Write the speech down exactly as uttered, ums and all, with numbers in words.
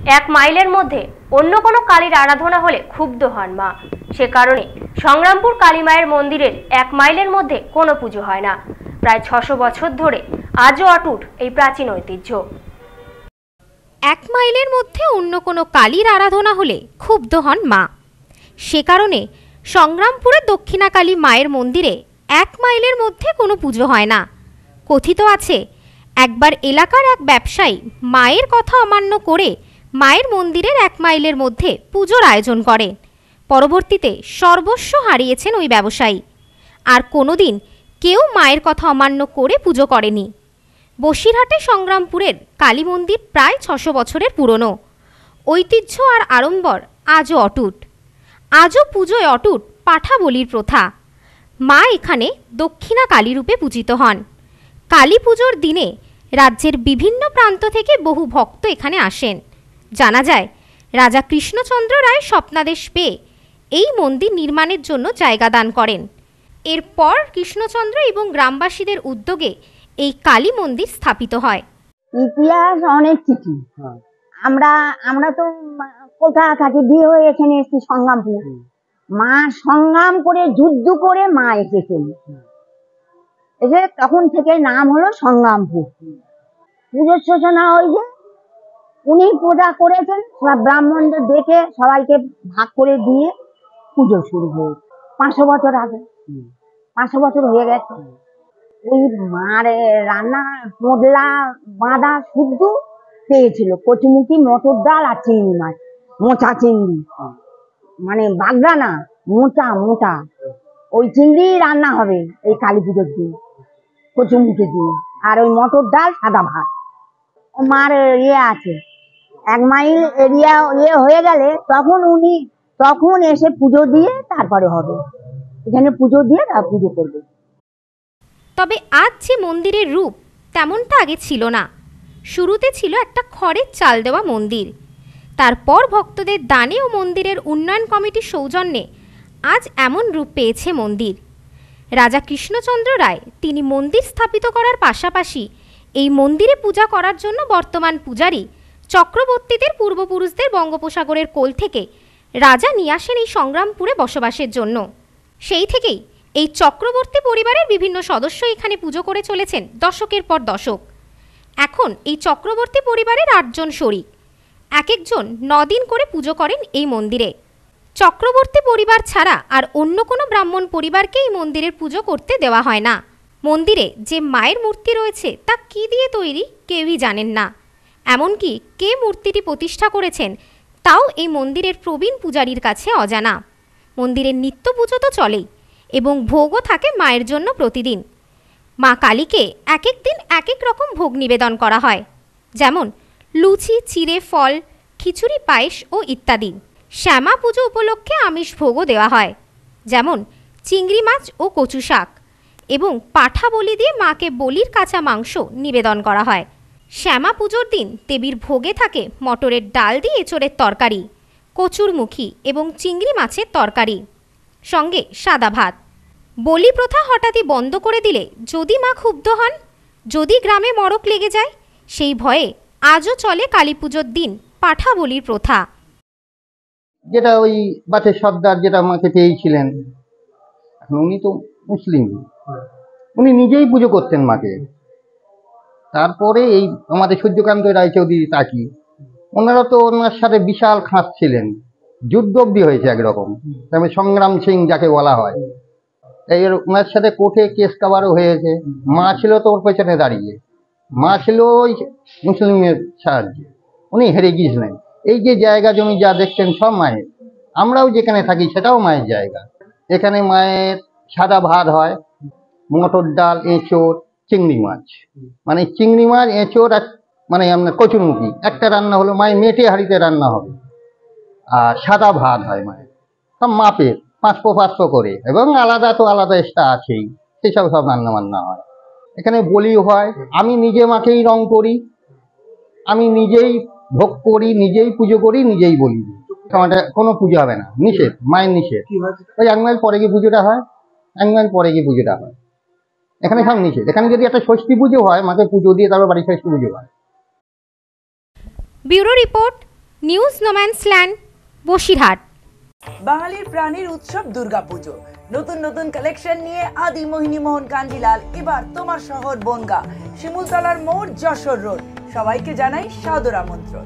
এক মাইলের মধ্যে অন্য কোনো কালীর আরাধনা হলে ক্ষুব্ধ হন মা। সে কারণে সংগ্রামপুর কালী মায়ের মন্দিরের এক মাইলের মধ্যে কোনো পুজো হয় না। প্রায় ছশো বছর ধরে আজও অটুট এই প্রাচীন ঐতিহ্য। এক মাইলের মধ্যে অন্য কোনো কালীর আরাধনা হলে ক্ষুব্ধ হন মা। সে কারণে সংগ্রামপুরের দক্ষিণাকালী মায়ের মন্দিরে এক মাইলের মধ্যে কোনো পুজো হয় না। কথিত আছে, একবার এলাকার এক ব্যবসায়ী মায়ের কথা অমান্য করে মায়ের মন্দিরের এক মাইলের মধ্যে পুজোর আয়োজন করে। পরবর্তীতে সর্বস্ব হারিয়েছেন ওই ব্যবসায়ী। আর কোনোদিন কেউ মায়ের কথা অমান্য করে পুজো করেনি। বসিরহাটে সংগ্রামপুরের কালী মন্দির প্রায় ছশো বছরের পুরনো। ঐতিহ্য আর আড়ম্বর আজও অটুট। আজও পুজোয় অটুট পাঠা বলির প্রথা। মা এখানে দক্ষিণা কালী রূপে পূজিত হন। কালী পুজোর দিনে রাজ্যের বিভিন্ন প্রান্ত থেকে বহু ভক্ত এখানে আসেন। জানা যায়, রাজা কৃষ্ণচন্দ্র রায় স্বপ্নাদেশ পেয়ে এই মন্দির নির্মাণের জন্য জায়গা দান করেন। এরপর কৃষ্ণচন্দ্র এবং গ্রামবাসীদের উদ্যোগে এই কালী মন্দির স্থাপিত হয়। ইতিহাস অনেক কিছু। আমরা আমরা তো কোথা থাকি, বিয়ে হয়ে এখানে এসেছি সংগ্রামপুর। মা সংগ্রাম করে যুদ্ধ করে মা এসেছেন, এসে তখন থেকে নাম হলো সংগ্রামপুর। পুজোর সূচনা ওই যে উনি পূজা করেছেন, সব ব্রাহ্মণদের ডেকে সবাইকে ভাগ করে দিয়ে পুজো শুরু হয়েছে পাঁচশো বছর আগে। পাঁচশো বছর হয়ে গেছে। ওই মার রান্না মোদলা বাঁধা শুদ্ধ পেয়েছিল, কচুমুখি, মটর ডাল আর চিংড়ি মাছ, মোচা চিংড়ি, মানে বাগদা না, মোটা মোটা ওই চিংড়ি রান্না হবে এই কালী পুজোর দিন, কচুমুখি দিয়ে। আর ওই মটর ডাল, সাদা ভাত। মার ইয়ে আছে, এক মাইল এরিয়া ইয়ে হয়ে গেলে তখন উনি তখন এসে পুজো দিয়ে তারপরে হবে, এখানে পুজো দিয়ে তার পুজো করবে। তবে আজ যে মন্দিরের রূপ তেমনটা আগে ছিল না। শুরুতে ছিল একটা খড়ের চাল দেওয়া মন্দির। তারপর ভক্তদের দানে ও মন্দিরের উন্নয়ন কমিটির সৌজন্যে আজ এমন রূপ পেয়েছে মন্দির। রাজা কৃষ্ণচন্দ্র রায় তিনি মন্দির স্থাপিত করার পাশাপাশি এই মন্দিরে পূজা করার জন্য বর্তমান পূজারী চক্রবর্তীদের পূর্বপুরুষদের বঙ্গোপসাগরের কোল থেকে রাজা নিয়ে আসেন এই সংগ্রামপুরে বসবাসের জন্য। সেই থেকেই এই চক্রবর্তী পরিবারের বিভিন্ন সদস্য এখানে পুজো করে চলেছেন দশকের পর দশক। এখন এই চক্রবর্তী পরিবারের আটজন শরিক এক একজন নদিন করে পুজো করেন এই মন্দিরে। চক্রবর্তী পরিবার ছাড়া আর অন্য কোনো ব্রাহ্মণ পরিবারকে এই মন্দিরের পুজো করতে দেওয়া হয় না। মন্দিরে যে মায়ের মূর্তি রয়েছে তা কী দিয়ে তৈরি কেউই জানেন না। এমনকি কে মূর্তিটি প্রতিষ্ঠা করেছেন তাও এই মন্দিরের প্রবীণ পূজারীর কাছে অজানা। মন্দিরের নিত্য পুজো তো চলেই এবং ভোগও থাকে মায়ের জন্য প্রতিদিন। মা কালীকে এক এক দিন এক এক রকম ভোগ নিবেদন করা হয়, যেমন লুচি, চিড়ে, ফল, খিচুড়ি, পায়েস ও ইত্যাদি। শ্যামা পুজো উপলক্ষে আমিষ ভোগও দেওয়া হয়, যেমন চিংড়ি মাছ ও কচু শাক, এবং পাঠা বলি দিয়ে মাকে বলির কাঁচা মাংস নিবেদন করা হয়। শ্যামা পুজোর দিন দেবীর ভোগে থাকে মটরের ডাল দিয়ে এঁচোড়ের তরকারি, কচুরমুখী এবং চিংড়ি মাছের তরকারি, সঙ্গে সাদা ভাত। বলি প্রথা হঠাৎই বন্ধ করে দিলে যদি মা ক্ষুব্ধ হন, যদি গ্রামে মড়ক লেগে যায়, সেই ভয়ে আজও চলে কালী পুজোর দিন পাঠা বলির প্রথা। যেটা ওই বাতের সর্দার যেটা মাকে পেয়েছিলেন, উনি তো মুসলিম, উনি নিজেই পুজো করতেন মাকে। তারপরে এই আমাদের সূর্যকান্ত রায়চৌধুরী তাকি, ওনারা তো ওনার সাথে বিশাল খাঁচ ছিলেন, যুদ্ধ অব্দি হয়েছে একরকম, তবে সংগ্রাম সিং যাকে বলা হয়। এই ওনার সাথে কোর্টে কেস কাবারও হয়েছে। মা ছিল তো ওর পেছনে দাঁড়িয়ে, মা ছিল ওই মুসলিমের সাহায্যে, উনি হেরে গিয়েছিলেন। এই যে জায়গা জমি যা দেখছেন সব মায়ের, আমরাও যেখানে থাকি সেটাও মায়ের জায়গা। এখানে মায়ের সাদা ভাত হয়, মটর ডাল, এঁচোড়, চিংড়ি মাছ, মানে চিংড়ি মাছ, এঁচোড় আর মানে আপনার কচুরমুখী একটা রান্না হলো, মায়ের মেটে হাঁড়িতে রান্না হবে। আর সাদা ভাত হয় মায়ের, সব মাপের পাঁচশো পাঁচশো করে, এবং আলাদা তো আলাদা এক্সট্রা আছেই, সেসব সব রান্না বান্না হয়। এখানে বলিও হয়। আমি নিজে মাকেই রং করি, আমি নিজেই ভোগ করি, নিজেই পুজো করি, নিজেই বলি। কোনো পুজো হবে না, নিষেধ, মায়ের নিষেধ। ওই এক মাইল পরে গিয়ে পুজোটা হয়, এক মাইল পরে গিয়ে পুজোটা হয়। এখানে সব নিষেধ। এখানে যদি একটা ষষ্ঠী পুজো হয়, মাকে পুজো দিয়ে তারপর বাড়ি ষষ্ঠী পুজো হয়। Bureau report, news no man's land, Basirhat. বাঙালির প্রাণীর উৎসব দুর্গাপুজো। নতুন নতুন কালেকশন নিয়ে আদি মোহিনী মোহন কাঞ্জিলাল এবার তোমার শহর বনগাঁ, শিমুলতলার মোড়, যশোর রোড। সবাইকে জানাই সাদর আমন্ত্রণ।